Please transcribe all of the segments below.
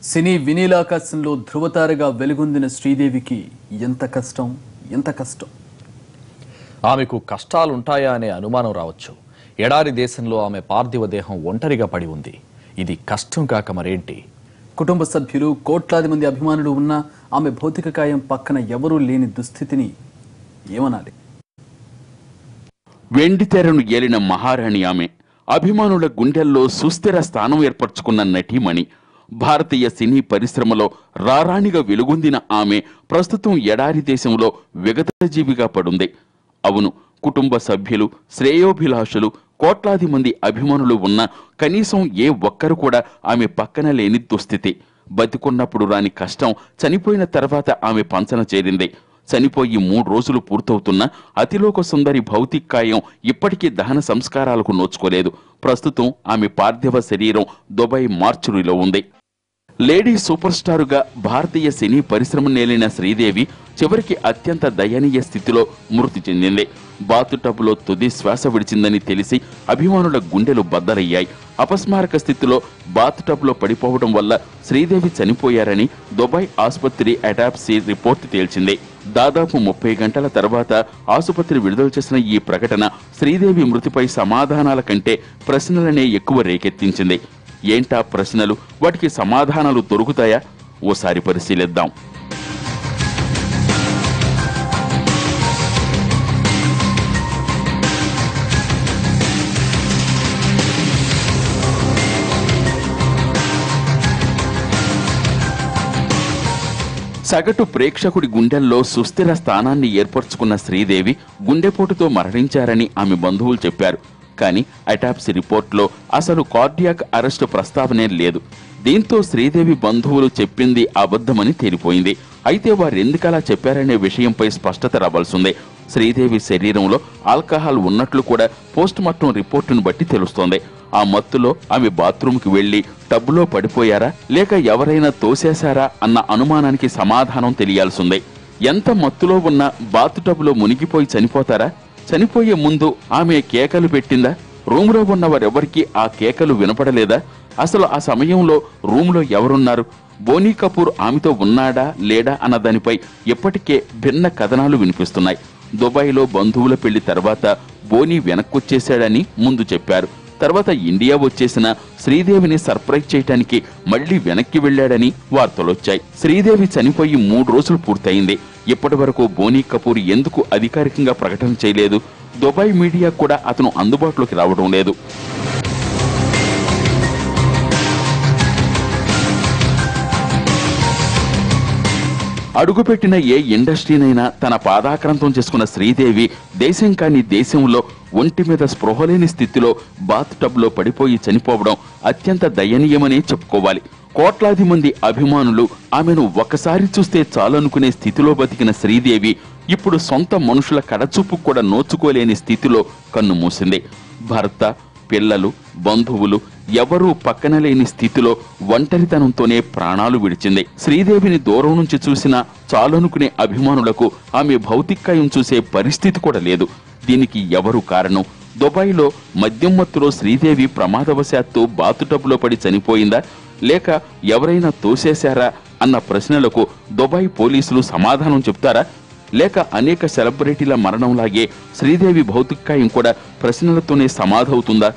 సినీ వినీలాకాశంలో ధృవతారగా వెలుగొందిన శ్రీదేవికి ఎంత కష్టం. ఆమెకు కష్టాలుంటాయా అనే అనుమానం రావచ్చు. ఎడారి దేశంలో ఆమె పార్థివ దేహం ఒంటరిగా పడి ఉంది. ఇది కష్టం కాక మరేంటి? కుటుంబ సభ్యులు, కోట్లాది మంది అభిమానులు ఉన్న ఆమె భౌతిక కాయం పక్కన ఎవరూ లేని దుస్థితిని ఏమనాలి? వెండితెరను ఏలిన మహారాణి ఆమె. అభిమానుల గుండెల్లో సుస్థిర స్థానం ఏర్పరచుకున్న నటీమణి. భారతీయ సినీ పరిశ్రమలో రారాణిగా వెలుగొందిన ఆమె ప్రస్తుతం ఎడారి దేశంలో విగతజీవిగా పడుంది. అవును, కుటుంబ సభ్యులు, శ్రేయోభిలాషులు, కోట్లాది మంది అభిమానులు ఉన్న కనీసం ఏ ఒక్కరు కూడా ఆమె పక్కన లేని దుస్థితి. బతికున్నప్పుడు రాని కష్టం చనిపోయిన తర్వాత ఆమె పంచన చేరింది. చనిపోయి 3 రోజులు పూర్తవుతున్న అతిలోక సుందరి భౌతిక కాయం ఇప్పటికీ దహన సంస్కారాలకు నోచుకోలేదు. ప్రస్తుతం ఆమె పార్థివ శరీరం దుబాయ్ మార్చురీలో ఉంది. లేడీ సూపర్ స్టారుగా భారతీయ సినీ పరిశ్రమ నేలిన శ్రీదేవి చివరికి అత్యంత దయనీయ స్థితిలో మృతి చెందింది. బాతుటబ్లో తుది శ్వాస విడిచిందని తెలిసి అభిమానుల గుండెలు బద్దలయ్యాయి. అపస్మారక స్థితిలో బాతుటబ్లో పడిపోవడం వల్ల శ్రీదేవి చనిపోయారని దుబాయ్ ఆసుపత్రి అటాప్సీ రిపోర్టు తేల్చింది. దాదాపు 30 గంటల తర్వాత ఆసుపత్రి విడుదల చేసిన ఈ ప్రకటన శ్రీదేవి మృతిపై సమాధానాల కంటే ప్రశ్నలనే ఎక్కువ రేకెత్తించింది. ఏంటా ప్రశ్నలు? వాటికి సమాధానాలు దొరుకుతాయా? ఓసారి పరిశీలిద్దాం. సగటు ప్రేక్షకుడి గుండెల్లో సుస్థిర స్థానాన్ని ఏర్పరచుకున్న శ్రీదేవి గుండెపోటుతో మరణించారని ఆమె బంధువులు చెప్పారు. కానీ అటాప్సీ రిపోర్ట్లో అసలు కార్డియాక్ అరెస్టు ప్రస్తావనే లేదు. దీంతో శ్రీదేవి బంధువులు చెప్పింది అబద్ధమని తేలిపోయింది. అయితే వారెందుకలా చెప్పారనే విషయంపై స్పష్టత రావాల్సిందే. శ్రీదేవి శరీరంలో ఆల్కహాల్ ఉన్నట్లు కూడా పోస్ట్ మార్టం రిపోర్టును బట్టి తెలుస్తోంది. ఆ మత్తులో ఆమె బాత్రూంకి వెళ్లి టబ్లో పడిపోయారా లేక ఎవరైనా తోసేశారా అన్న అనుమానానికి సమాధానం తెలియాల్సిందే. ఎంత మత్తులో ఉన్న బాత్ టబ్లో మునిగిపోయి చనిపోతారా? చనిపోయే ముందు ఆమె కేకలు పెట్టిందా? రూమ్లో ఉన్న వారెవరికీ ఆ కేకలు వినపడలేదా? అసలు ఆ సమయంలో రూమ్లో ఎవరున్నారు? బోనీ కపూర్ ఆమెతో ఉన్నాడా లేడా అన్న దానిపై ఇప్పటికే భిన్న కథనాలు వినిపిస్తున్నాయి. దుబాయ్లో బంధువుల పెళ్లి తర్వాత బోనీ వెనక్కొచ్చేశాడని ముందు చెప్పారు. తర్వాత ఇండియా వచ్చేసిన శ్రీదేవిని సర్ప్రైజ్ చేయడానికి మళ్లీ వెనక్కి వెళ్లాడని వార్తలొచ్చాయి. శ్రీదేవి చనిపోయి 3 రోజులు పూర్తయింది. ఇప్పటి వరకు బోనీ కపూర్ ఎందుకు అధికారికంగా ప్రకటన చేయలేదు? దుబాయ్ మీడియా కూడా అతను అందుబాటులోకి రావడం లేదు. అడుగుపెట్టిన ఏ ఇండస్ట్రీనైనా తన పాదాక్రాంతం చేసుకున్న శ్రీదేవి దేశం కాని దేశంలో ఒంటి మీద స్పృహలేని స్థితిలో బాత్ టబ్లో పడిపోయి చనిపోవడం అత్యంత దయనీయమనే చెప్పుకోవాలి. కోట్లాది మంది అభిమానులు ఆమెను ఒకసారి చూస్తే చాలనుకునే స్థితిలో బతికిన శ్రీదేవి ఇప్పుడు సొంత మనుషుల కడచూపు కూడా నోచుకోలేని స్థితిలో కన్నుమూసింది. భర్త, పిల్లలు, బంధువులు ఎవరూ పక్కన లేని స్థితిలో ఒంటరితనంతోనే ప్రాణాలు విడిచింది. శ్రీదేవిని దూరం నుంచి చూసినా చాలనుకునే అభిమానులకు ఆమె భౌతికాయం చూసే పరిస్థితి కూడా లేదు. దీనికి ఎవరు కారణం? దుబాయ్లో మద్యం మత్తులో శ్రీదేవి ప్రమాదవశాత్తు బాతుటబ్లో పడి చనిపోయిందా లేక ఎవరైనా తోసేశారా అన్న ప్రశ్నలకు దుబాయ్ పోలీసులు సమాధానం చెప్తారా? లేక అనేక సెలబ్రిటీల మరణంలాగే శ్రీదేవి భౌతికాయం కూడా ప్రశ్నలతోనే సమాధవుతుందా?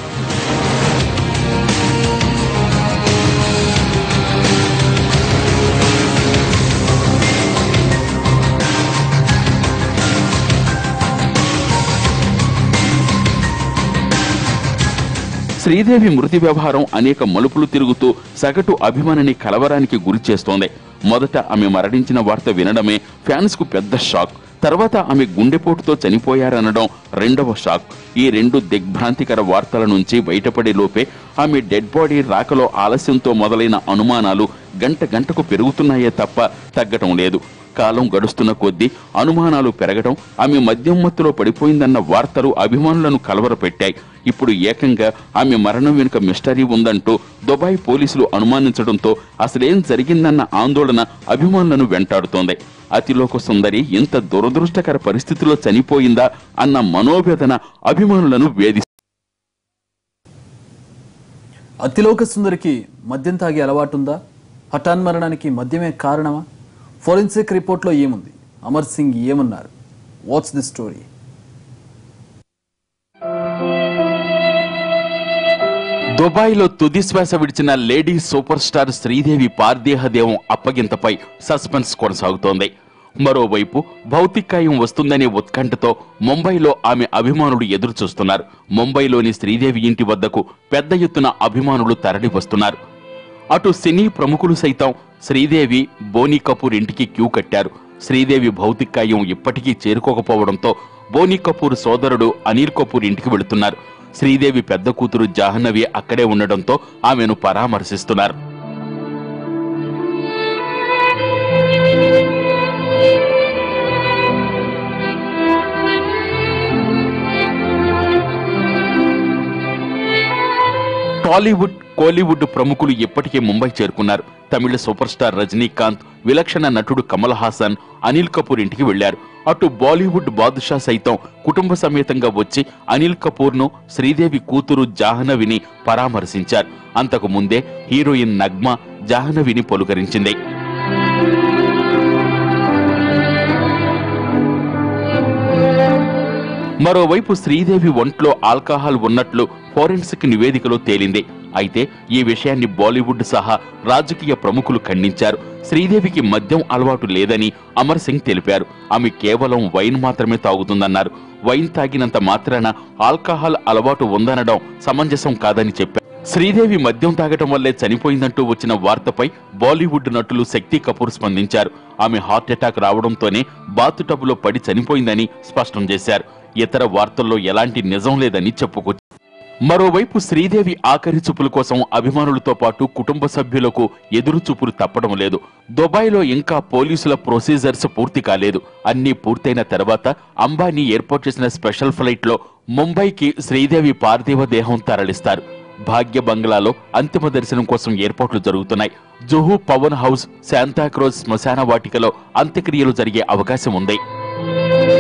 శ్రీదేవి మృతి వ్యవహారం అనేక మలుపులు తిరుగుతూ సగటు అభిమానిని కలవరానికి గురి చేస్తోంది. మొదట ఆమె మరణించిన వార్త వినడమే ఫ్యాన్స్ కు పెద్ద షాక్. తర్వాత ఆమె గుండెపోటుతో చనిపోయారనడం రెండవ షాక్. ఈ 2 దిగ్భ్రాంతికర వార్తల నుంచి బయటపడే లోపే ఆమె డెడ్ బాడీ రాకలో ఆలస్యంతో మొదలైన అనుమానాలు గంట గంటకు పెరుగుతున్నాయే తప్ప తగ్గటం లేదు. కాలం గడుస్తున్న కొద్దీ అనుమానాలు పెరగడం, ఆమె మద్యం మత్తులో పడిపోయిందన్న వార్తలు అభిమానులను కలవరపెట్టాయి. ఇప్పుడు ఏకంగా ఆమె మరణం వెనుక మిస్టరీ ఉందంటూ దుబాయ్ పోలీసులు అనుమానించడంతో అసలేం జరిగిందన్న ఆందోళన అభిమానులను వెంటాడుతోంది. అతిలోక సుందరి ఇంత దురదృష్టకర పరిస్థితిలో చనిపోయిందా అన్న మనోవేదన అభిమానులను వేధిస్తుంది. అతిలోక సుందరికి మద్యం తాగే అలవాటుందా? హఠాన్మరణానికి మద్యమే కారణమా? ఫోరెన్సిక్ రిపోర్ట్లో ఏముంది? అమర్ సింగ్ ఏమన్నారు? What's the story? దుబాయ్లో తుది శ్వాస విడిచిన లేడీ సూపర్ స్టార్ శ్రీదేవి పార్థివదేహం అప్పగింతపై సస్పెన్స్ కొనసాగుతోంది. మరోవైపు భౌతికాయం వస్తుందనే ఉత్కంఠతో ముంబైలో ఆమె అభిమానులు ఎదురు చూస్తున్నారు. ముంబైలోని శ్రీదేవి ఇంటి వద్దకు పెద్ద ఎత్తున అభిమానులు తరలి వస్తున్నారు. అటు సినీ ప్రముఖులు సైతం శ్రీదేవి, బోనీ కపూర్ ఇంటికి క్యూ కట్టారు. శ్రీదేవి భౌతికాయం ఇప్పటికీ చేరుకోకపోవడంతో బోనీ కపూర్ సోదరుడు అనిల్ కపూర్ ఇంటికి వెళుతున్నారు. శ్రీదేవి పెద్ద కూతురు జాహ్నవి అక్కడే ఉండడంతో ఆమెను పరామర్శిస్తున్నారు. టాలీవుడ్, కోలీవుడ్ ప్రముఖులు ఇప్పటికే ముంబై చేరుకున్నారు. తమిళ సూపర్ స్టార్ రజనీకాంత్, విలక్షణ నటుడు కమల్ హాసన్, అనిల్ కపూర్ ఇంటికి వెళ్లారు. అటు బాలీవుడ్ బాదుషా సైతం కుటుంబ సమేతంగా వచ్చి అనిల్ కపూర్ ను, శ్రీదేవి కూతురు జాహ్నవిని పరామర్శించారు. అంతకు ముందే హీరోయిన్ నగ్మా జాహ్నవిని పలుకరించింది. మరోవైపు శ్రీదేవి ఒంట్లో ఆల్కహాల్ ఉన్నట్లు ఫోరెన్సిక్ నివేదికలో తేలింది. అయితే ఈ విషయాన్ని బాలీవుడ్ సహా రాజకీయ ప్రముఖులు ఖండించారు. శ్రీదేవికి మద్యం అలవాటు లేదని అమర్ సింగ్ తెలిపారు. ఆమె కేవలం వైన్ మాత్రమే తాగుతుందన్నారు. వైన్ తాగినంత మాత్రాన ఆల్కహాల్ అలవాటు ఉందనడం సమంజసం కాదని చెప్పారు. శ్రీదేవి మద్యం తాగటం వల్లే చనిపోయిందంటూ వచ్చిన వార్తపై బాలీవుడ్ నటులు శక్తి కపూర్ స్పందించారు. ఆమె హార్ట్ అటాక్ రావడంతోనే బాతు టబ్లో పడి చనిపోయిందని స్పష్టం చేశారు. ఇతర వార్తల్లో ఎలాంటి నిజం లేదని చెప్పుకొచ్చారు. మరోవైపు శ్రీదేవి ఆఖరి చూపుల కోసం అభిమానులతో పాటు కుటుంబ సభ్యులకు ఎదురు చూపులు తప్పడం లేదు. దుబాయ్లో ఇంకా పోలీసుల ప్రొసీజర్స్ పూర్తి కాలేదు. అన్నీ పూర్తయిన తర్వాత అంబానీ ఏర్పాటు చేసిన స్పెషల్ ఫ్లైట్లో ముంబైకి శ్రీదేవి పార్థివ దేహం తరలిస్తారు. భాగ్య బంగ్లాలో అంతిమ దర్శనం కోసం ఏర్పాట్లు జరుగుతున్నాయి. జుహూ పవన్ హౌస్, శాంతాక్రోజ్ శ్మశాన వాటికలో అంత్యక్రియలు జరిగే అవకాశం ఉంది.